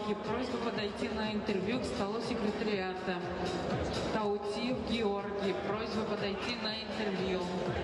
Георгий. Просьба подойти на интервью к столу секретариата. Таутиев Георгий. Просьба подойти на интервью.